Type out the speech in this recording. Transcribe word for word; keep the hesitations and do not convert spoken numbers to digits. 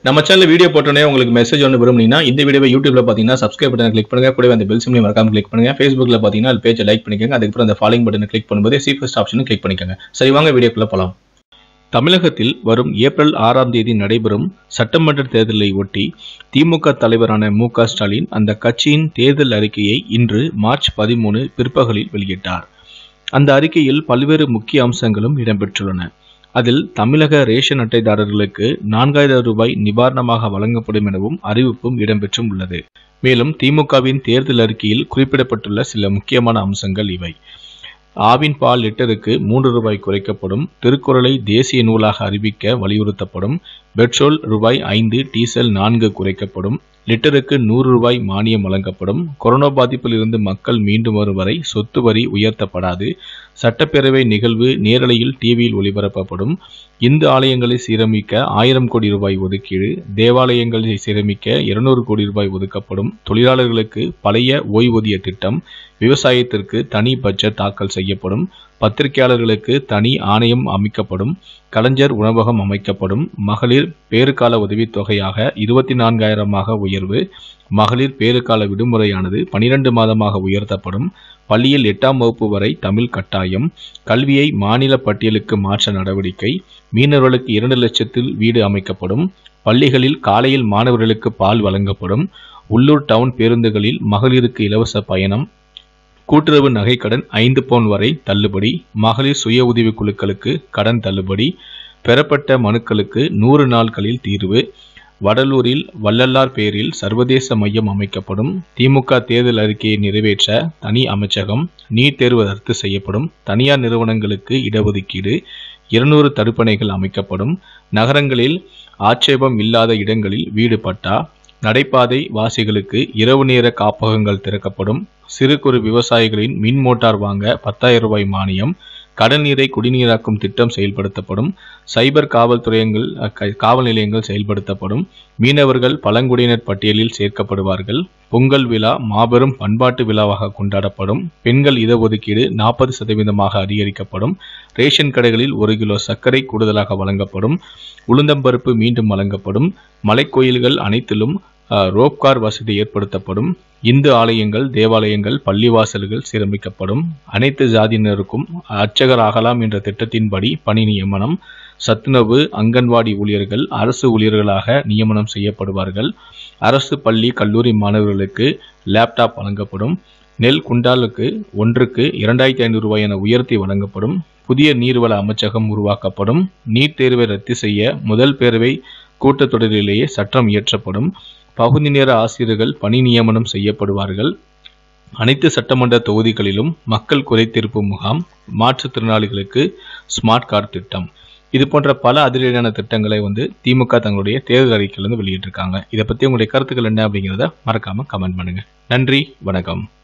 நம்ம channel video போட்டோனே உங்களுக்கு message ஒன்று விரும்புனீங்கன்னா இந்த வீடியோவை யூடியூப்ல பார்த்தீங்கன்னா சப்ஸ்கிரைப் பட்டனை கிளிக் பண்ணுங்க. கூடவே அந்த பெல் சிம்லையும் மறக்காம கிளிக் பண்ணுங்க. ஃபேஸ்புக்ல பார்த்தீங்கன்னா அது பேஜை லைக் பண்ணிக்கோங்க. அதுக்கப்புறம் அந்த ஃபாலோயிங் பட்டனை கிளிக் பண்ணும்போது சி ஃபர்ஸ்ட் ஆப்ஷனும் கிளிக் பண்ணிக்கோங்க. சரி, வாங்க வீடியோக்குள்ள போலாம். தமிழகத்தில் வரும் ஏப்ரல் ஆறாம் தேதி நடைபெறும் சட்டமன்ற தேர்தலை ஒட்டி திமுக தலைவரான மு க ஸ்டாலின் அந்த கட்சியின் தேர்தல் அறிக்கையை இன்று மார்ச் பதிமூணு பிற்பகலில் வெளியிட்டார். அந்த அறிக்கையில் பல்வேறு முக்கிய அம்சங்களும் இடம்பெற்றுள்ளன. அதில் தமிழக ரேஷன் அட்டைதாரர்களுக்கு நான்காயிரம் ரூபாய் நிவாரணமாக வழங்கப்படும் எனவும் அறிவிப்பும் இடம்பெற்றும் உள்ளது. மேலும் திமுகவின் தேர்தல் அறிக்கையில் குறிப்பிடப்பட்டுள்ள சில முக்கியமான அம்சங்கள் இவை. ஆவின் பால் லிட்டருக்கு மூன்று ரூபாய் குறைக்கப்படும். திருக்குறளை தேசிய நூலாக அறிவிக்க வலியுறுத்தப்படும். பெட்ரோல் ரூபாய் ஐந்து, டீசல் நான்கு குறைக்கப்படும். லிட்டருக்கு நூறு ரூபாய் மானியம் வழங்கப்படும். கொரோனா பாதிப்பில் இருந்து மக்கள் மீண்டும் வரும் வரை சொத்து வரி உயர்த்தப்படாது. சட்டப்பேரவை நிகழ்வு நேரலையில் டிவியில் ஒளிபரப்பப்படும். இந்து ஆலயங்களை சீரமைக்க ஆயிரம் கோடி ரூபாய் ஒதுக்கீடு. தேவாலயங்களை சீரமைக்க இருநூறு கோடி ரூபாய் ஒதுக்கப்படும். தொழிலாளர்களுக்கு பழைய ஓய்வூதிய திட்டம். விவசாயத்திற்கு தனி பட்ஜெட் தாக்கல் செய்யப்படும். பத்திரிகையாளர்களுக்கு தனி ஆணையம் அமைக்கப்படும். கலைஞர் உணவகம் அமைக்கப்படும். மகளிர் பேறுகால உதவித்தொகையாக இருபத்தி நான்காயிரமாக உயர்வு. மகளிர் பேறுகால விடுமுறையானது பனிரெண்டு மாதமாக உயர்த்தப்படும். பள்ளியில் எட்டாம் வகுப்பு வரை தமிழ் கட்டாயம். கல்வியை மாநில பட்டியலுக்கு மாற்ற நடவடிக்கை. மீனவர்களுக்கு இரண்டு லட்சத்தில் வீடு அமைக்கப்படும். பள்ளிகளில் காலையில் மாணவர்களுக்கு பால் வழங்கப்படும். உள்ளூர் டவுன் பேருந்துகளில் மகளிருக்கு இலவச பயணம். கூட்டுறவு நகைக்கடன் ஐந்து பவுன் வரை தள்ளுபடி. மகளிர் சுய உதவி குழுக்களுக்கு கடன் தள்ளுபடி. பெறப்பட்ட மனுக்களுக்கு நூறு நாட்களில் தீர்வு. வடலூரில் வள்ளலார் பெயரில் சர்வதேச மையம் அமைக்கப்படும். திமுக தேர்தல் அறிக்கையை நிறைவேற்ற தனி அமைச்சகம். நீட் தேர்வு ரத்து செய்யப்படும். தனியார் நிறுவனங்களுக்கு இடஒதுக்கீடு. இருநூறு தடுப்பணைகள் அமைக்கப்படும். நகரங்களில் ஆட்சேபம் இல்லாத இடங்களில் வீடு பட்டா. நடைபாதை வாசிகளுக்கு இரவு நேர காப்பகங்கள் திறக்கப்படும். சிறு குறு விவசாயிகளின் மின் மோட்டார் வாங்க பத்தாயிரம் ரூபாய் மானியம். கடல் நீரை குடிநீராக்கும் திட்டம் செயல்படுத்தப்படும். சைபர் காவல்துறையங்கள் காவல் நிலையங்கள் செயல்படுத்தப்படும். மீனவர்கள் பழங்குடியினர் பட்டியலில் சேர்க்கப்படுவார்கள். பொங்கல் விழா மாபெரும் பண்பாட்டு விழாவாக கொண்டாடப்படும். பெண்கள் இடஒதுக்கீடு நாற்பது சதவீதமாக அதிகரிக்கப்படும். ரேஷன் கடைகளில் ஒரு கிலோ சர்க்கரை கூடுதலாக வழங்கப்படும். உளுந்தம்பருப்பு மீண்டும் வழங்கப்படும். மலைக்கோயில்கள் அனைத்திலும் ரோப்கார் வசதி ஏற்படுத்தப்படும். இந்து ஆலயங்கள், தேவாலயங்கள், பள்ளிவாசல்கள் சீரமைக்கப்படும். அனைத்து ஜாதியினருக்கும் அர்ச்சகர் ஆகலாம் என்ற திட்டத்தின்படி பணி நியமனம். சத்துணவு, அங்கன்வாடி ஊழியர்கள் அரசு ஊழியர்களாக நியமனம் செய்யப்படுவார்கள். அரசு பள்ளி கல்லூரி மாணவர்களுக்கு லேப்டாப் வழங்கப்படும். நெல் குண்டாலுக்கு ஒன்றுக்கு இரண்டாயிரத்தி ஐநூறு ரூபாய் என உயர்த்தி வழங்கப்படும். புதிய நீர்வள அமைச்சகம் உருவாக்கப்படும். நீட் தேர்வை ரத்து செய்ய முதல் பேரவை கூட்டத்தொடரிலேயே சட்டம் இயற்றப்படும். பகுதி நேர ஆசிரியர்கள் பணி நியமனம் செய்யப்படுவார்கள். அனைத்து சட்டமன்ற தொகுதிகளிலும் மக்கள் குறைதீர்ப்பு முகாம். மாற்றுத்திறனாளிகளுக்கு ஸ்மார்ட் கார்டு திட்டம். இது போன்ற பல அதிரடியான திட்டங்களை வந்து திமுக தங்களுடைய தேர்தல் அறிக்கையிலிருந்து வெளியிட்டிருக்காங்க. இதை பற்றி உங்களுடைய கருத்துக்கள் என்ன அப்படிங்கிறத மறக்காம கமெண்ட் பண்ணுங்க. நன்றி, வணக்கம்.